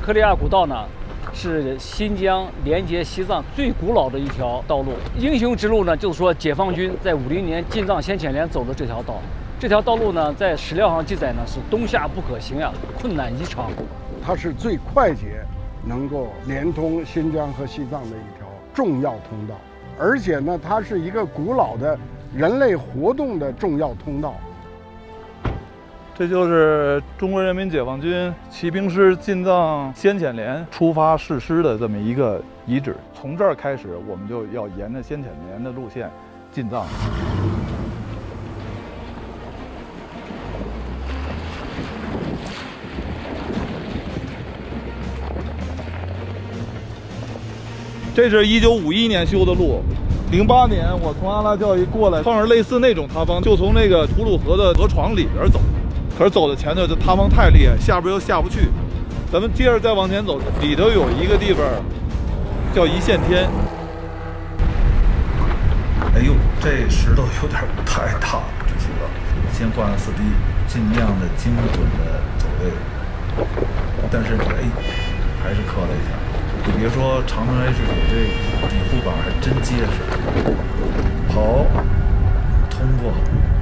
克里亚古道呢，是新疆连接西藏最古老的一条道路。英雄之路呢，就是说解放军在50年进藏先遣连走的这条道。这条道路呢，在史料上记载呢是冬夏不可行呀，困难异常。 它是最快捷，能够连通新疆和西藏的一条重要通道，而且呢，它是一个古老的人类活动的重要通道。 这就是中国人民解放军骑兵师进藏先遣连出发誓师的这么一个遗址。从这儿开始，我们就要沿着先遣连的路线进藏。这是1951年修的路。08年我从阿拉教一过来，碰上类似那种塌方，就从那个吐鲁河的河床里边走。可是走的前头这塌方太厉害，下边又下不去。咱们接着再往前走，里头有一个地方叫一线天。哎呦，这石头有点太大了，这几个。先挂上4D，尽量的精准的走位。但是还是磕了一下。你别说长城 H9这底护板还真结实。好，通过。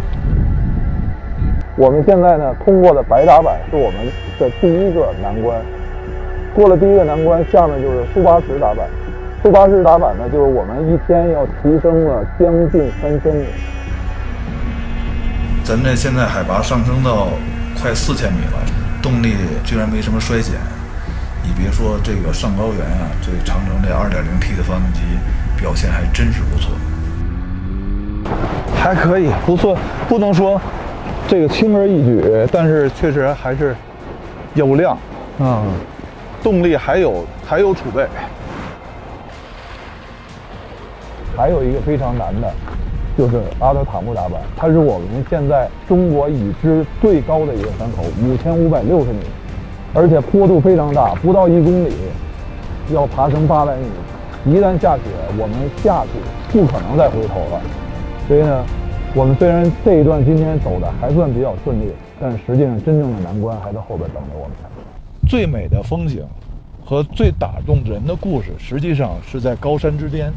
我们现在呢，通过的白打板是我们的第一个难关。过了第一个难关，下面就是苏巴什打板。苏巴什打板呢，就是我们一天要提升了将近3000米。 咱这现在海拔上升到快4000米了，动力居然没什么衰减。你别说这个上高原啊，这长城这 2.0T 的发动机表现还真是不错。 还可以，不错，不能说这个轻而易举，但是确实还是有量啊，动力还有储备。还有一个非常难的，就是阿德塔木打板，它是我们现在中国已知最高的一个山口，5560米，而且坡度非常大，不到1公里，要爬升800米。一旦下雪，我们下去不可能再回头了。所以呢，我们虽然这一段今天走的还算比较顺利，但实际上真正的难关还在后边等着我们。 最美的风景和最打动人的故事，实际上是在高山之巅。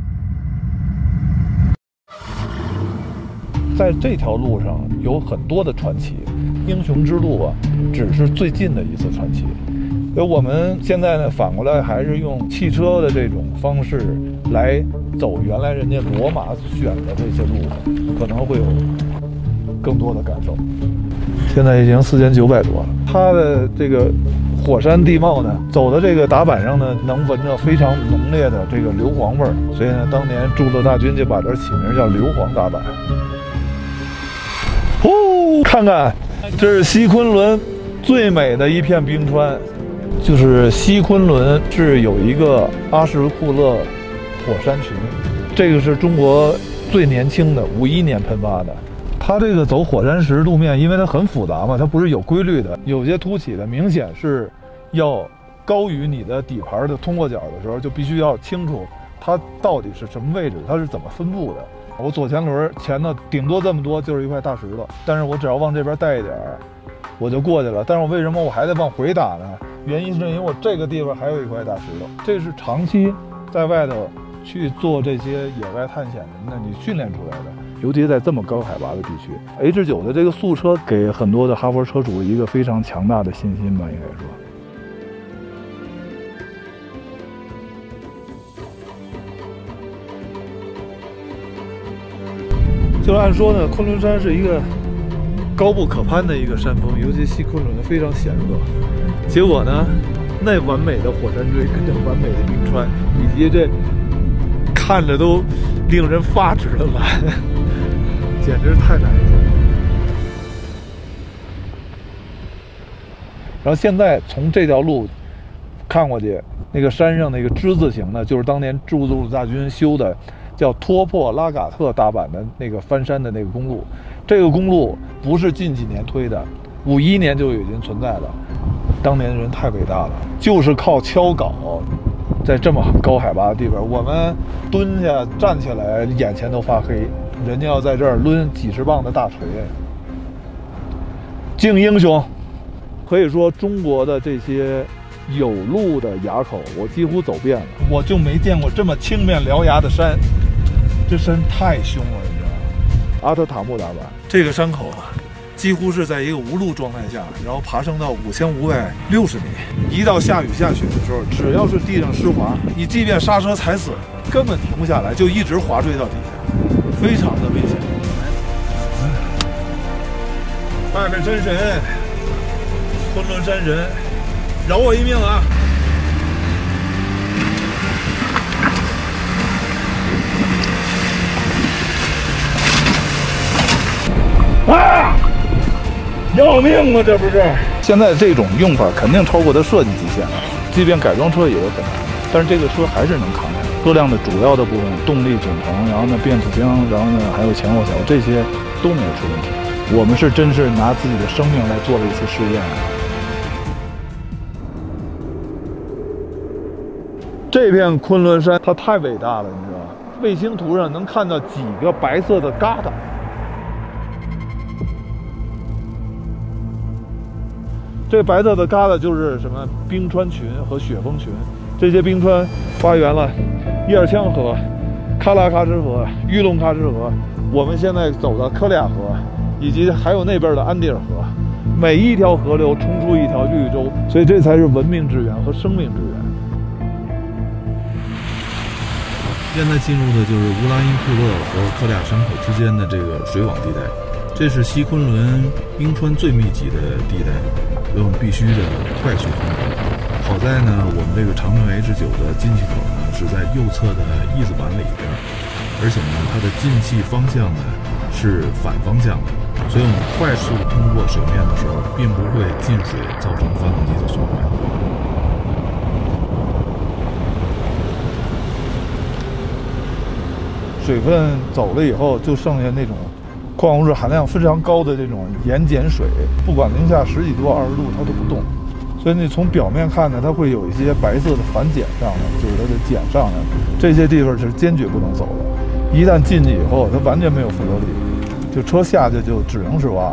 在这条路上有很多的传奇，英雄之路啊，只是最近的一次传奇。所以我们现在呢，反过来还是用汽车的这种方式来走原来人家罗马选的这些路，可能会有更多的感受。现在已经4900多了，它的这个火山地貌呢，走的这个打板上呢，能闻着非常浓烈的这个硫磺味儿，所以呢，当年驻勒大军就把这起名叫硫磺打板。看看，这是西昆仑最美的一片冰川。就是西昆仑是有一个阿什库勒火山群，这个是中国最年轻的51年喷发的。它这个走火山石路面，因为它很复杂嘛，它不是有规律的，有些凸起的明显是要高于你的底盘的通过角的时候，就必须要清楚它到底是什么位置，它是怎么分布的。我左前轮前头顶多这么多就是一块大石头，但是我只要往这边带一点我就过去了。但是我为什么我还得往回打呢？原因是因为我这个地方还有一块大石头，这是长期在外头去做这些野外探险的那你训练出来的，尤其在这么高海拔的地区。H9的这个速车给很多的哈佛车主一个非常强大的信心吧，应该说。就按说呢，昆仑山是一个高不可攀的一个山峰，尤其西昆仑非常险恶。结果呢，那完美的火山锥跟这完美的冰川，以及这看着都令人发指的蓝，简直太难以想象。然后现在从这条路看过去，那个山上那个之字形呢，就是当年驻鲁大军修的，叫托珀拉嘎特大板的那个翻山的那个公路。这个公路不是近几年推的，51年就已经存在了。当年人太伟大了，就是靠敲镐，在这么高海拔的地方，我们蹲下站起来眼前都发黑，人家要在这儿抡几十磅的大锤，敬英雄。可以说中国的这些有路的垭口，我几乎走遍了，我就没见过这么青面獠牙的山，这山太凶了，你知道吗？阿特塔木达坂这个山口啊，几乎是在一个无路状态下，然后爬升到5560米。一到下雨下雪的时候，只要是地上湿滑，你即便刹车踩死了，根本停不下来，就一直滑坠到底下，非常的危险。外面真神，昆仑山神，饶我一命啊！啊！要命啊！这不是？现在这种用法肯定超过它设计极限了，即便改装车也有可能，但是这个车还是能扛下来。车辆的主要的部分，动力总成，然后呢变速箱，然后呢还有前后桥，这些都没有出问题。我们是真是拿自己的生命来做了一次试验。这片昆仑山它太伟大了，你知道吗？卫星图上能看到几个白色的疙瘩。这白色的疙瘩就是什么冰川群和雪峰群，这些冰川发源了叶尔羌河、喀拉喀什河、玉龙喀什河，我们现在走的科里亚河，以及还有那边的安第尔河，每一条河流冲出一条绿洲，所以这才是文明之源和生命之源。 现在进入的就是乌拉因库勒和科里亚山口之间的这个水网地带，这是西昆仑冰川最密集的地带，所以我们必须的快速通过。好在呢，我们这个长城 H9的进气口呢是在右侧的翼子板里边，而且呢它的进气方向呢是反方向的，所以我们快速通过水面的时候，并不会进水造成发动机的损坏。 水分走了以后，就剩下那种矿物质含量非常高的这种盐碱水，不管零下10几度、20度，它都不动。所以你从表面看呢，它会有一些白色的反碱上来，就是它的碱上来，这些地方是坚决不能走的。一旦进去以后，它完全没有负荷力，就车下去就只能是挖。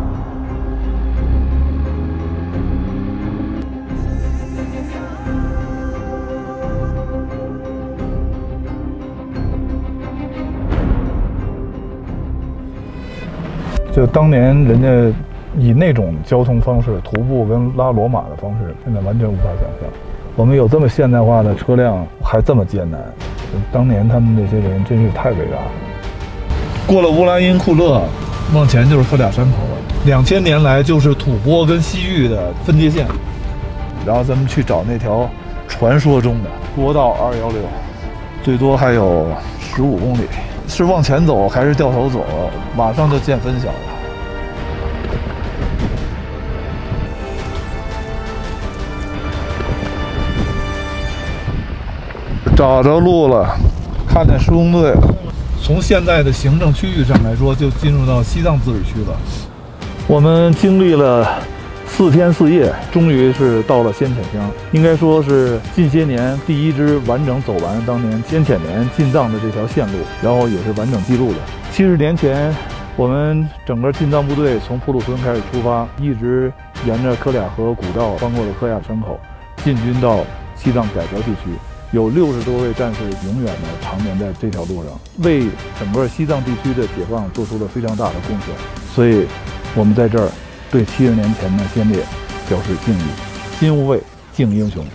就当年人家以那种交通方式，徒步跟拉骡马的方式，现在完全无法想象。我们有这么现代化的车辆，还这么艰难，当年他们那些人真是太伟大了。过了乌拉因库勒，往前就是科里亚山口，2000年来就是吐蕃跟西域的分界线。然后咱们去找那条传说中的国道216，最多还有15公里。是往前走还是掉头走，马上就见分晓了。找着路了，看见施工队了。从现在的行政区域上来说，就进入到西藏自治区了。我们经历了4天4夜，终于是到了先遣乡，应该说是近些年第一支完整走完当年先遣年进藏的这条线路，然后也是完整记录的。70年前，我们整个进藏部队从普鲁村开始出发，一直沿着科里亚河古道，穿过了科亚山口，进军到西藏改革地区。有60多位战士永远的长眠在这条路上，为整个西藏地区的解放做出了非常大的贡献。所以，我们在这儿对70年前的先烈表示敬意，心无畏，敬英雄。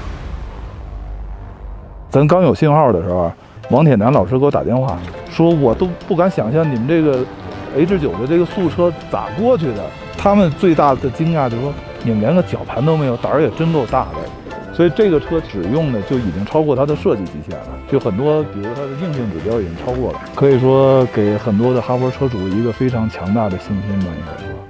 咱刚有信号的时候，王铁男老师给我打电话说，我都不敢想象你们这个 H9的这个素车咋过去的。他们最大的惊讶就是说，你们连个绞盘都没有，胆儿也真够大的。所以这个车使用的就已经超过它的设计极限了，就很多，比如它的硬性指标已经超过了，可以说给很多的哈佛车主一个非常强大的信心吧，应该说。